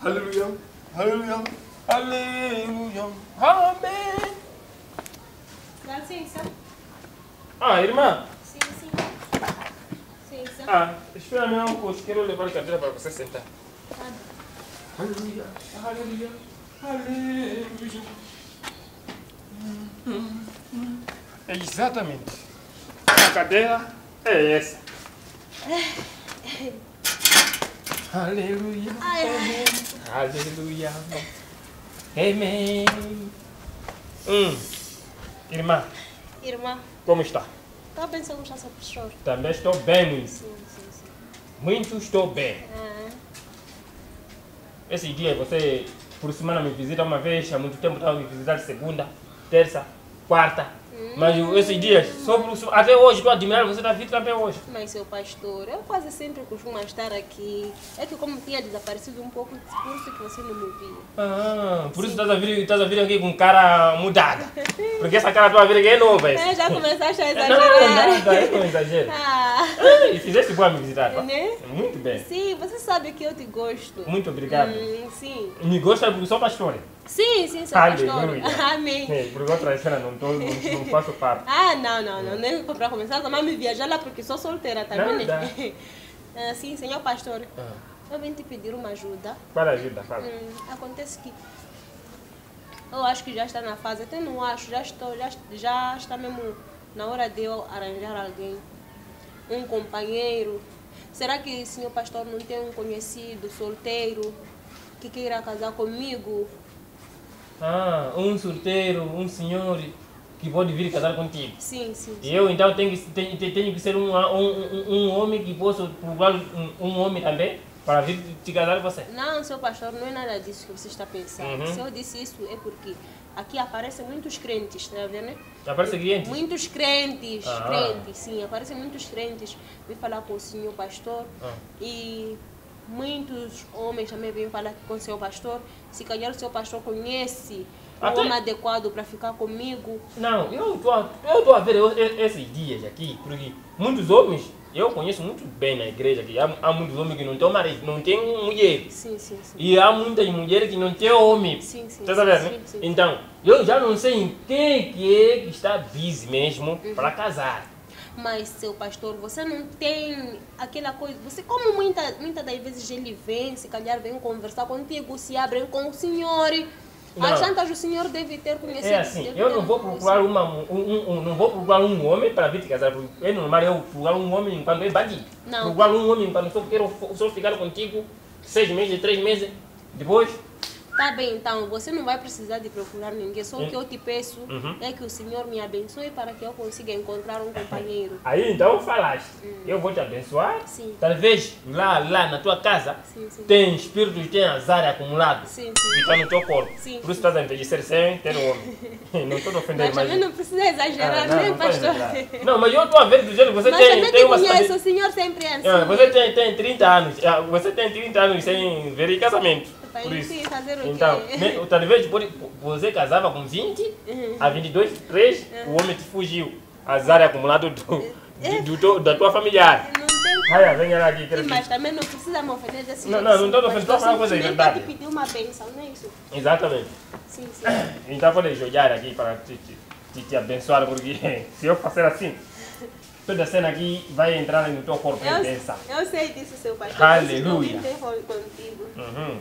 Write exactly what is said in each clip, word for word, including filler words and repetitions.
Aleluia. Aleluia. Aleluia. Amém. Dá licença. Ah, irmã. Sim, sim. Licença. Ah, espera meu amor, quero levar a cadeira para você sentar. Ah, Aleluia. Aleluia. Aleluia. Exatamente. A cadeira é essa. Aleluia. Amém. Aleluia. Amém. Hum. Irmã, irmã, como está? está bem se eu gostar, seu professor? Também estou bem, muito. Sim, sim, sim. Muito estou bem. Ah, Esse dia você, por semana, me visita uma vez. Há muito tempo estava me visitar segunda, terça, quarta. Mas esses dias, só por, até hoje, estou admirando você está vindo também hoje. mas seu pastor, eu quase sempre costumo estar aqui. É que como tinha desaparecido um pouco, por isso que você não me via. Ah, por isso estás a, vir, estás a vir aqui com cara mudada. Porque essa cara tua a vir aqui é nova. É, já começaste a Não, exagerar. nada, eu não exagero. Ah, E fizeste bom a me visitar, tá? né? Muito bem. Sim, você sabe que eu te gosto. Muito obrigado. Hum, sim. Me gosta porque sou pastor. Sim, sim, seu pastor. Aleluia. Amém. É, por outra cena não, tô, não, não faço parte. Ah, não, não, não. Nem para começar, também me viajar lá porque sou solteira também. Nada. Ah, sim, senhor pastor. Ah, Eu vim te pedir uma ajuda. para ajuda, fala. Hum, acontece que eu acho que já está na fase, até não acho, já estou, já, já está mesmo na hora de eu arranjar alguém, um companheiro. Será que o senhor pastor não tem um conhecido solteiro que queira casar comigo? Ah, um solteiro, um senhor que pode vir casar contigo. Sim, sim. E sim. eu então tenho que, tenho, tenho que ser um, um, um, um homem que possa procurar um, um homem também para vir te casar com você. Não, seu pastor, não é nada disso que você está pensando. Uhum. Se eu disse isso é porque aqui aparecem muitos crentes, está vendo, né? Aparece cliente? Muitos crentes, Ah. crentes, sim, aparecem muitos crentes. Vim falar com o senhor pastor Ah. e muitos homens também vêm falar com o seu pastor. Se calhar o seu pastor conhece um Até- homem adequado para ficar comigo. Não, eu estou a, eu tô a ver eu- eu- esses dias aqui, porque muitos homens, eu conheço muito bem na igreja, que há, há muitos homens que não têm marido, não têm mulher. Sim, sim, sim. E há muitas mulheres que não têm homem. Sim, sim, Tá sabendo, sim, né? sim. Então, eu já não sei em quem que é que está busy mesmo para casar. Mas, seu pastor, você não tem aquela coisa. Você, como muitas muita das vezes ele vem, se calhar vem conversar contigo, se abrem com o senhor. Não. Às tantas o senhor deve ter conhecido. É assim, deve eu ter não vou procurar conhecido. uma, um, um, um- não vou procurar um homem para vir te casar. Porque é normal eu procurar um homem quando é bandido. Não. Procurar um homem quando só quero só ficar contigo seis meses, três meses. Depois, Tá bem, então, você não vai precisar de procurar ninguém. Só o que eu te peço Uhum. é que o senhor me abençoe para que eu consiga encontrar um companheiro. aí então falaste. Eu vou te abençoar. Sim. Talvez lá, lá na tua casa Sim, sim. tem espíritos, tem azar acumulado. Sim, E sim. está no teu corpo. Sim. Por isso estás a envelhecer sem ter homem. Não estou a ofender Mas mais. também não precisa exagerar, Ah, não, né, não faz pastor? exagerar. Não, mas eu estou a ver do jeito que você Mas tem, também tem te uma conheço, cidade- o senhor sempre é assim. Ah, você tem, tem trinta anos, ah, você tem trinta anos sem ver em casamento. Pai, Por isso. sim, fazer o Então, quê? me- talvez pode- você casava com vinte, Uhum. a vinte e dois, três, o homem te fugiu. Azar acumulado do, do, do teu- da tua familiar. Não tem. Ai, venha lá aqui, Sim, quero mas ver. também não precisa me ofender desse Não, jeito, não, não sim, estou ofendendo, estou a falar uma coisa simplesmente verdade. te pedir uma benção, não é isso? Exatamente. Sim, sim. Então pode jogar aqui para te, te, te, te abençoar, porque se eu fazer assim, toda cena aqui vai entrar no teu corpo e pensa. Eu, eu sei disso, seu pastor. Aleluia. Eu vim ter contigo. Uhum.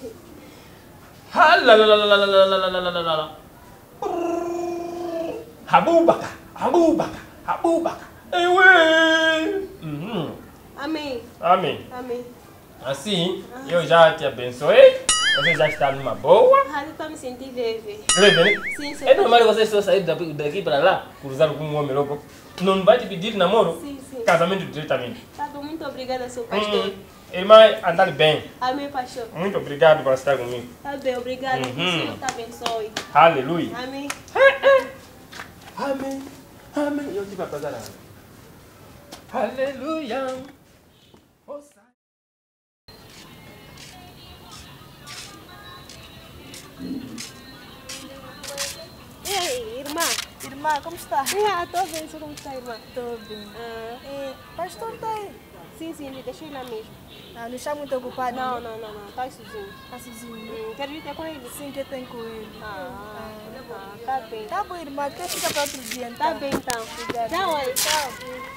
Halalalalalalalalalalala. Abubaka, Abubaka, Abubaka. Ewe. Uhum. Amém. Amém. Amém. Assim, eu já te abençoei. Você já está numa boa. Ah, eu estou me sentindo leve. Leve, né? Sim, seu É normal você só sair daqui daqui para lá, cruzar com um homem louco. Não vai te pedir namoro, Sim, sim. casamento diretamente. Tá bom, muito obrigada, seu pastor. Hum, irmã, andar bem. Amém, pastor. Muito obrigado por estar comigo. Tá bem, obrigada. Que o Uhum. Senhor te abençoe. Aleluia. Amém. Amém. Amém. Eu tive a casar. Aleluia. E aí, irmã? Irmã, como está? Ah, tô bem, você como está, irmã? Estou bem. Ah, É, pastor está aí. Sim, sim, me deixei lá mesmo. Ah, não está muito ocupado? Não, não, não, não. Tá sozinho. Está sozinho? Hum, quer vir ter com ele? Sim, que eu tenho com ele. Ah, ah, tá bem. Tá bom, irmã. Quer ficar para outro dia, então? Tá bem, então. Obrigada. Tchau, oi. Tchau.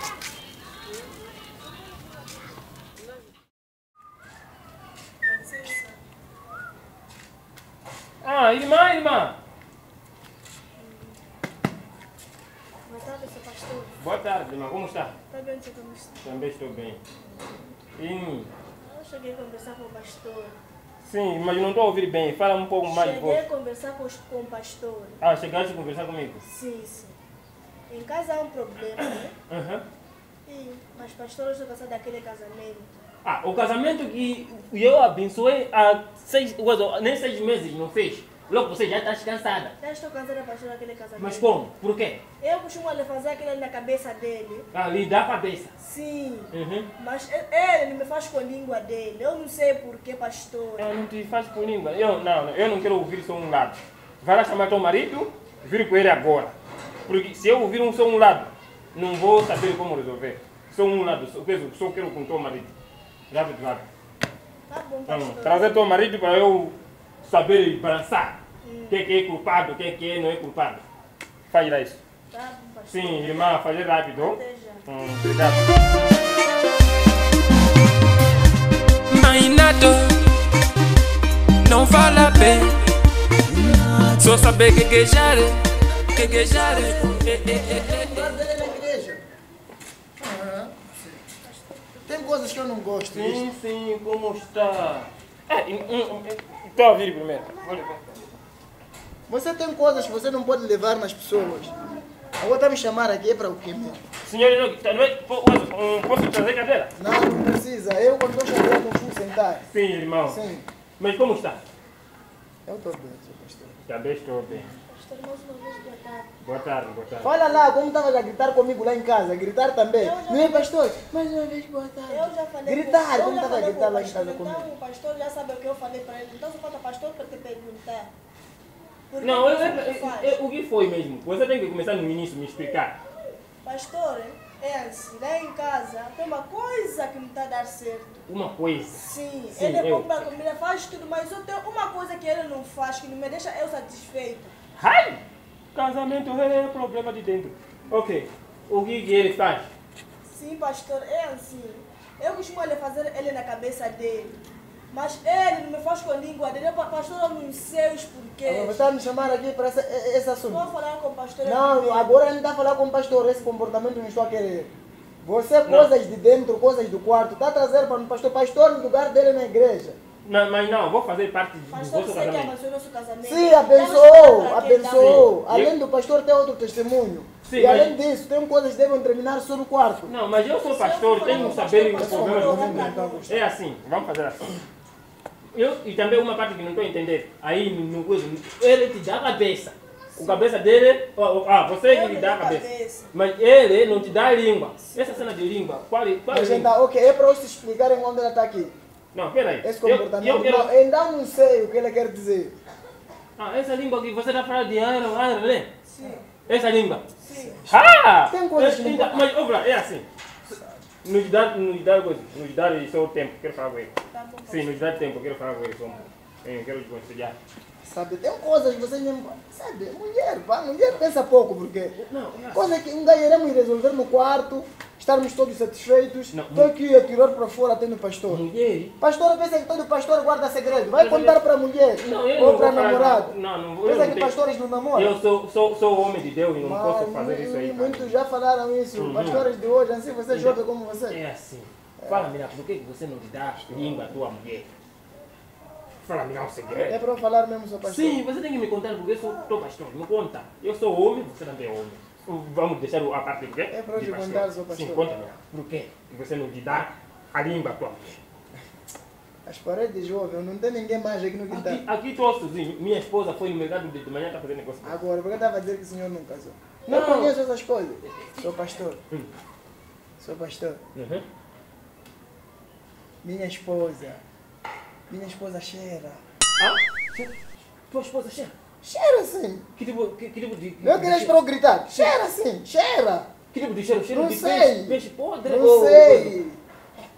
Ah, irmã, irmã. Boa tarde, seu pastor. Boa tarde, irmã. Como está? Está bem, seu como está? Também estou bem. Hum, Eu cheguei a conversar com o pastor. sim, mas não estou a ouvir bem. Fala um pouco mais de Cheguei a voz. conversar com, os- com o pastor. Ah, chegaste a conversar comigo? Sim, sim. Em casa há um problema, né? Aham. Sim, mas pastor, eu estou cansada daquele casamento. Ah, o casamento que eu abençoei há seis, nem seis meses não fez. Logo você já está cansada. Já estou cansada, pastor, daquele casamento. Mas como? Por quê? Eu costumo lhe fazer aquilo ali na cabeça dele. Ah, lhe dá a cabeça. Sim. Uhum. Mas e- ele me faz com a língua dele. Eu não sei porquê, pastor. Eu não te faz por língua. Eu não, não, eu não quero ouvir só um lado. Vai lá chamar teu marido, vir com ele agora. Porque se eu ouvir um só um lado, não vou saber como resolver. Só um lado, só, só quero com teu marido. Já vi lá. Tá bom, Então, pastor. trazer teu marido para eu saber balançar. O que, que é culpado, o que, que é não é culpado. Faz lá isso. Tá bom, pastor. Sim, irmã, fazer rápido. Até já. Hum, obrigado. Mainato, não fala bem. Só saber que quejar, que quejar. Dele na igreja. Ah, tem coisas que eu não gosto. Sim, sim, como está? É, estou a ouvir primeiro. Olha, Você tem coisas que você não pode levar nas pessoas. Agora está me chamar aqui é para o quê mesmo? senhor, não, não é, po- hum, posso trazer cadeira? Não, não precisa. Eu quando estou chamando não fui sentar. Sim, irmão. Sim. Mas como está? Eu estou bem, seu pastor. Também estou bem. Pastor, mais uma vez, boa tarde. Boa tarde, boa tarde. Fala lá como estavas a gritar comigo lá em casa. Gritar também. Eu já- Não é, pastor? Mais uma vez, boa tarde. Eu já falei Gritar, com, como eu já estava a falei gritar com o lá em pastor, casa então comigo. o pastor já sabe o que eu falei para ele. Então só falta pastor para te perguntar. Por que Não, eu, você eu- não eu- faz? eu- o que foi mesmo? Você tem que começar no início, me explicar. Pastor, é assim, lá em casa tem uma coisa que não está a dar certo. Uma coisa. Sim, Sim, ele eu- compra comida, faz tudo, mas eu tenho uma coisa que ele não faz, que não me deixa eu satisfeito. Ai! Casamento é problema de dentro. Ok. O que, que ele faz? Sim, pastor, é assim. Eu costumo lhe fazer ele na cabeça dele. Mas ele não me faz com a língua dele. Eu, pastor, eu não sei os Agora, porquês. você está me chamar aqui para esse, esse assunto. Vou falar com o pastor. Não, primeiro. agora não está a falar com o pastor. Esse comportamento não estou a querer. Você, coisas de dentro, coisas do quarto, está a trazer para o pastor. Pastor, no lugar dele na igreja. Não, mas não, vou fazer parte do Pastor, vosso você que casamento. abençoou nosso casamento. Sim, Dá-nos abençoou, para quem dá abençoou. Sim. Além do pastor, tem outro testemunho. Sim, e além mas- disso, tem coisas que devem terminar só no quarto. Não, mas eu sou Se eu pastor, for tenho falar que com o saber pastor, os problemas pastor, do vai mundo. para nós. É assim, vamos fazer assim. Eu, e também uma parte que não estou a entender. Aí, no coisa, ele te dá a cabeça. O cabeça dele, ó, ó, ah, você que Eu lhe me dá a dou a cabeça. cabeça. Mas ele não te dá a língua. Essa cena de língua, qual, qual é a Mas língua? então, ok, é para vocês explicarem onde ela está aqui. Não, peraí. Esse Eu, comportamento. eu quero... Não, ainda não sei o que ele quer dizer. Ah, essa língua que você está falando de Iron, Iron, né? Sim, Essa língua. sim. Ah! Tem coisas que É, não então, podem- mas, obra, é assim. Nos dá, nos dá coisa, nos dá só o tempo, quero falar com ele. Tá bom, Sim, nos dá tempo, quero falar com ele só um pouco. Eu quero desconselhar. Sabe, tem coisas que vocês nem... Sabe, mulher, pá, mulher pensa pouco, porque... Não, é Coisa que um dia iremos resolver no quarto, estarmos todos satisfeitos. Não, Estou aqui a tirar para fora até no pastor. mulher. Pastor pensa que todo pastor guarda segredo. Vai contar para a mulher Não, eu ou não para vou falar- namorado. Não, não vou. Eu Pensa não que tenho- pastores não namoram. Eu sou, sou, sou homem de Deus e não Mas posso fazer isso aí. muitos já falaram isso. Uhum. Pastores de hoje, assim você joga como você. É assim. Fala, menina, por que você não te dá língua à tua mulher? Fala, menina, um É segredo. para eu falar mesmo, seu pastor. Sim, você tem que me contar porque eu sou teu pastor. Me conta. Eu sou homem, você também é homem. Vamos deixar a parte do quê? É para eu De te pastor. contar, seu pastor. Sim, conta, menina. Por quê você não te dá a língua à tua mulher? As paredes jovens, não tem ninguém mais aqui no quintal. Aqui, aqui estou sozinho. Minha esposa foi no mercado de de manhã para fazer negócio. Agora, porque eu estava a dizer que o senhor não casou. Não, Não. conheço essas coisas. Sou pastor. Hum. Sou pastor. Uhum. Minha esposa. Minha esposa cheira. Ah? Tua esposa cheira? Cheira sim. Que tipo, que, que tipo de... Não de- queres para eu gritar. Cheira sim, cheira. Que tipo de cheiro? Cheiro Não de sei. peixe, peixe podre? Não ou- sei.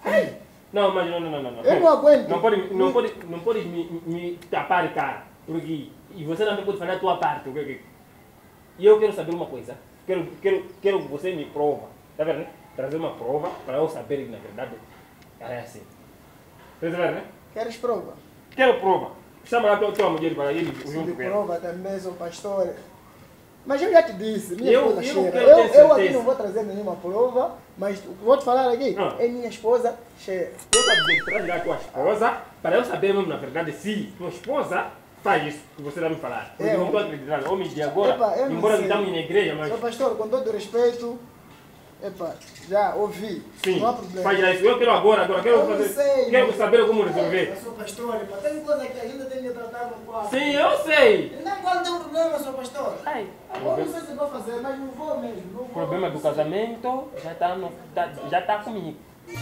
Não, mas não, não, não, não. Eu não aguento. Não pode, não pode, não pode me, me tapar a cara, porque e você também pode fazer a tua parte, ok? E eu quero saber uma coisa. Quero, quero, quero que você me prova, tá vendo? Né? Trazer uma prova para eu saber que na verdade é assim. Tá vendo, né? Queres prova? Quero prova. Chama lá tua, tua mulher para ir Se junto de com ela. prova também, sou pastor. Mas eu já te disse, minha Eu- esposa eu cheira. quero Eu, ter eu aqui certeza. não vou trazer nenhuma prova, mas o que vou te falar aqui Ah. é minha esposa cheira. Eu estou dizendo, traz lá a tua esposa, para eu saber mesmo, na verdade, se tua esposa faz isso que você está me falar. Porque É, eu não eu- estou acreditando. Homens de agora, Epa, eu não embora sei. estamos na igreja, mas Sou pastor, com todo respeito, epa, já ouvi. sim, Não há problema. faz lá isso. Eu quero agora, agora, quero, Eu não fazer, sei, quero mas- saber como resolver. Eu sou pastor, epa, tem coisa que ainda tem que tratar no quarto. Sim, eu sei. Não, qual tem um problema, sou pastor? Ai, Agora não sei se vou fazer, mas não vou mesmo. Não o vou. problema do casamento já está tá, já tá comigo.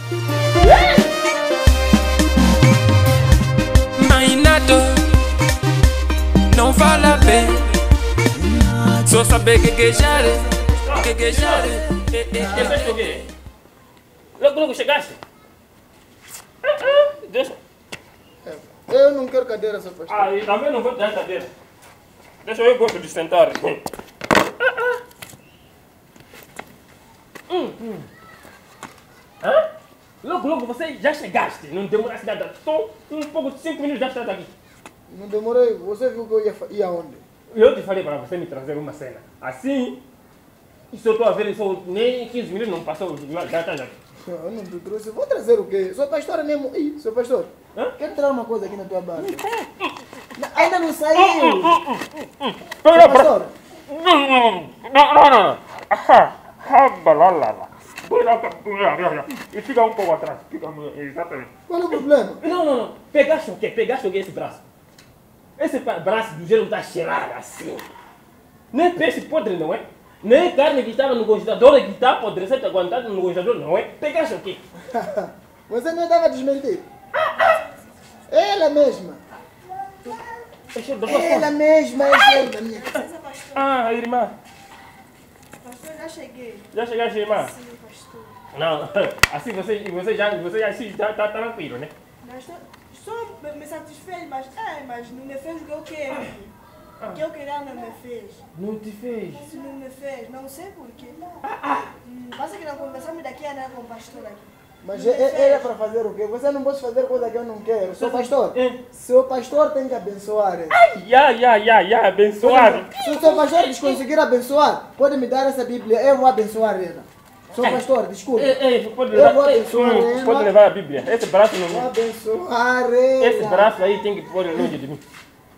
Mainato, não fala bem. Só saber que quejar, que quejar. Esqueceste o quê? Logo, logo chegaste. Ah, ah, Deixa. Eu não quero cadeira, sou pastor. Ah, e também não vou te dar cadeira. Deixa eu gosto de sentar. Hum, hum. Hã? Logo, logo, você já chegaste. Não demoraste nada. Só um pouco de cinco minutos já estás aqui. Não demorei, você viu que eu ia, fa- ia onde? Eu te falei para você me trazer uma cena. Assim, isso eu estou a ver, só nem quinze minutos não passou, já já estás aqui. Eu não te trouxe, vou trazer o quê? Sou pastor mesmo. Ih, sou pastor. Hã? Quero tirar uma coisa aqui na tua barba. Não, ainda não saiu. Pera, Sou pastor. Não, não, não, não, não. Ah, ah, balalala. E fica um pouco atrás. Fica, exatamente. Qual é o problema? Não, não, não. Pegaste o quê? Pegaste o quê esse braço? Esse pa- braço do gelo está cheirado assim. Nem peixe podre, não é? Nem carne que estava no congelador que está apodrecendo, aguentado no congelador, não é? Pegaste o quê? Você não estava a desmentir. Ela mesma. É cheiro da tua Ela fome. mesma é cheiro da minha. Licença, pastor. Ah, irmã. Pastor, já cheguei. Já chegaste, irmã? Sim, pastor. Não, assim você, você já, você já assim, tá, tá tranquilo, né? Mas só, só me- me satisfez, mas, é, mas não me fez o que eu quero. O que eu queria não me fez. Não te fez. Se não me fez, não sei porquê. Ah, Hum, Passa que não conversamos daqui a nada com o pastor aqui. Mas Não me é- fez. era para fazer o quê? Você não pode fazer coisa que eu não quero. Sou pastor. É. Seu pastor tem que abençoar. Ya, ya, ya, ya, abençoado. Se o seu pastor conseguir abençoar, pode me dar essa Bíblia. Eu vou abençoar ela. Sou pastor, desculpa. Ei, ei, pode Eu levar, vou ei, abençoar hum, ela. pode levar a Bíblia. Esse braço Vou não. abençoar ela. Esse braço aí tem que pôr longe de mim.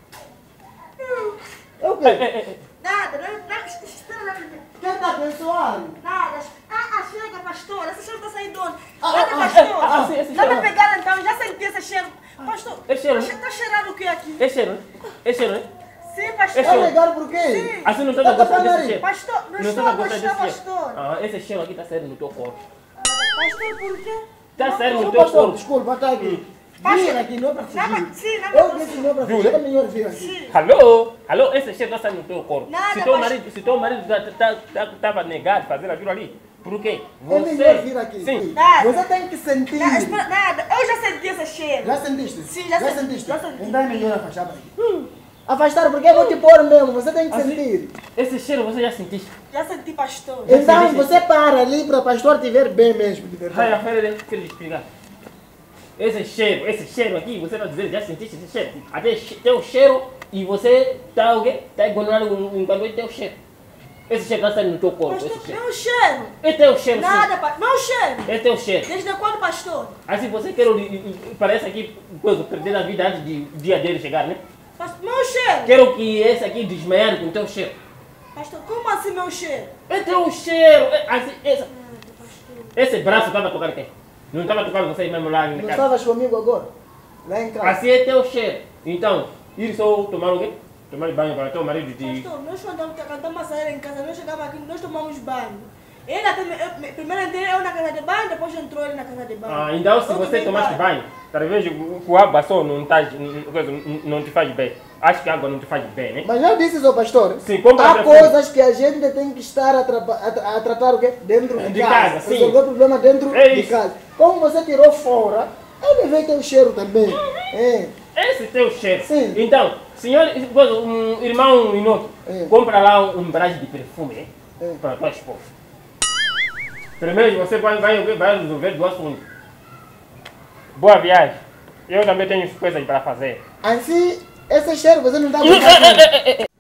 É o Ei, quê? ei, ei. Nada, não, não, espera lá. Quem está abençoando? Nada. Ah, ah, chega, pastor. Esse cheiro está saindo de onde? Ah, Nada, ah, pastor. ah, sim, esse Já cheiro. me pegaram então, já senti esse cheiro. Pastor, É cheiro, né? está cheirando o que aqui? É cheiro, né? É cheiro, né? Sim, É pastor. Tá cheiro. legal por quê? Sim. Assim não está Tá a gostar passando desse aí. cheiro. Pastor, não, Não estou está a a gostar gostar, desse cheiro. pastor. Ah, esse cheiro aqui está saindo no teu corpo. Pastor, por quê? Está saindo no Seu teu pastor, corpo. desculpa, está aqui. Pastor. Vir aqui, não é para Não, fugir. mas- sim, não é Eu para disse não é para Viu, fugir, né? é melhor vir aqui. Sim. Alô? Alô? Esse cheiro está saindo no teu corpo. Nada, se teu pastor. marido, se teu marido estava negado a fazer aquilo ali, por quê? É melhor vir Você. aqui. Sim. Nada. Você tem que sentir. Não, espera, nada, eu já senti esse cheiro. Já sentiste? Sim, já senti, sentiste? já senti. Então é melhor afastar daqui. Afastar porque eu vou te pôr mesmo, você tem que Assim? sentir. Esse cheiro você já sentiste? Já senti, pastor. Então sentiste? você para ali para o pastor te ver bem mesmo, de Vai, verdade. Rafael, eu quero te explicar. Esse cheiro, esse cheiro aqui, você está dizendo, já sentiste esse cheiro? Até che- tem o cheiro e você está o quê? Está ignorando enquanto ele tem o cheiro. Esse cheiro está saindo no teu corpo, esse Pastor, cheiro. meu cheiro. Ele tem o cheiro, Nada, pastor. Meu cheiro. sim. Ele tem o cheiro. Desde quando, pastor? Assim você quer, parece aqui, coisa, perder a vida antes de o dia dele chegar, né? Pastor, meu cheiro. Quero que esse aqui desmaiar com o teu cheiro. Pastor, como assim meu cheiro? Ele tem o cheiro. é, Assim, esse, esse braço estava tocando quem? Não estava tocando você mesmo lá Não na casa? estavas comigo agora? Lá em casa. Assim é teu cheiro. Então, ir só tomar o quê? Tomar banho para teu marido de... Pastor, nós quando cantamos a sair em casa, nós chegamos aqui, nós tomamos banho. Ele até, me- eu- me- primeiro entrei eu na casa de banho, depois entrou ele na casa de banho. Ah, então se Eu você tomei tomaste banho, talvez o o água só não, tá, não, não te faz bem. Acho que água não te faz bem, né? Mas já disse, seu pastor, Sim, compra há perfume. coisas que a gente tem que estar a, traba- a- a tratar o quê? Dentro de, De casa. casa, sim. Resolver o problema dentro É de isso. casa. Como você tirou fora, ele veio ter o cheiro também. É. Esse tem o cheiro. Sim. Então, senhor, um irmão Inoto, É. compra lá um embalagem de perfume, hein? É. Para tua esposa. Primeiro você vai, vai, vai resolver do assunto. Boa viagem. Eu também tenho coisas para fazer. Assim, esse cheiro você não está gostando.